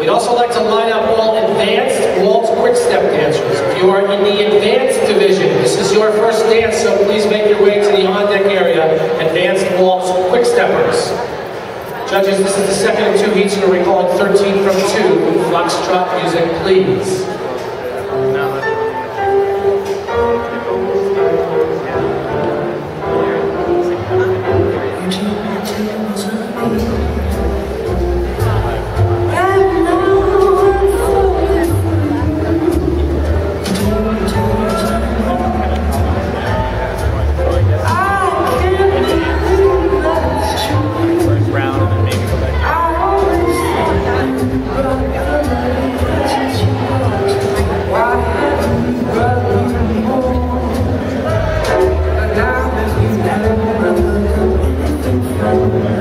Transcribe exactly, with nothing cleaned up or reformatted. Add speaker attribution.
Speaker 1: We'd also like to line up all advanced waltz quick step dancers. If you are in the advanced division, this is your first dance, so please make your way to the on-deck area, advanced waltz quick steppers. Judges, this is the second of two heats, so we're calling thirteen from two. Foxtrot music, please.
Speaker 2: Thank you.